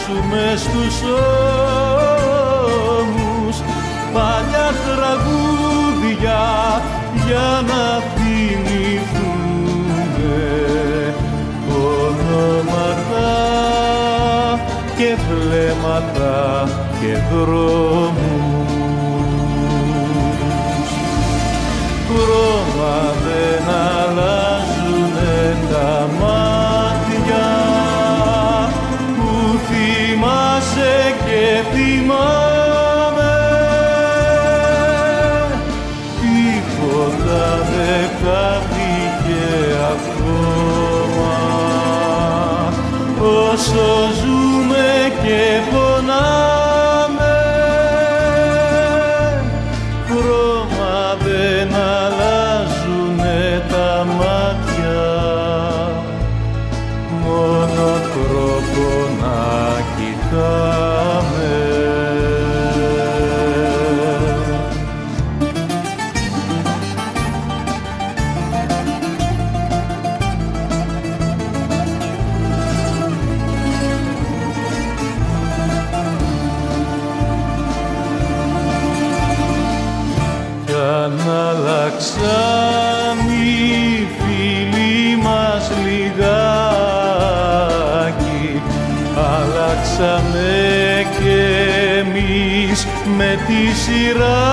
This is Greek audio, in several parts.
μες στους ώμους παλιά τραγούδια για να θυμηθούμε ονόματα και βλέμματα και δρόμους. Χρώμα δεν αλλάζουνε τα μάτια που θυμάσαι και θυμάμαι. Τίποτα δεν χάθηκε ακόμα όσο ζούμε και πονάμε. Χρώμα δεν αλλάζουνε τα μάτια, μόνο τρόπο να κοιτάμε. Κι αν αλλάξαν οι φίλοι μας λιγάκι, αλλάξαμε κι εμείς με τη σειρά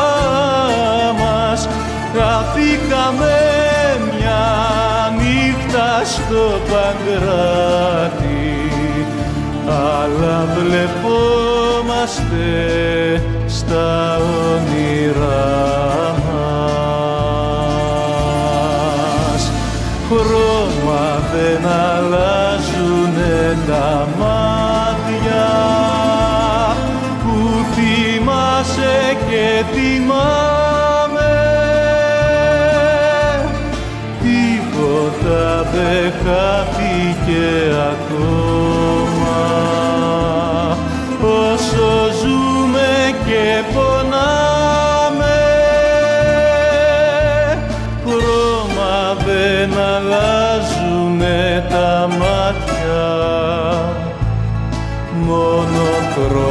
μας. Χαθήκαμε μια νύχτα στο Παγκράτη, αλλά βλεπόμαστε στα όνειρά μας. Χρώμα δεν αλλάζουνε τα μάτια που θυμάσαι και θυμάμαι. Τίποτα δεν χάθηκε ακόμα όσο ζούμε και πονάμε. Χρώμα δεν αλλάζουνε τα μάτια, μόνο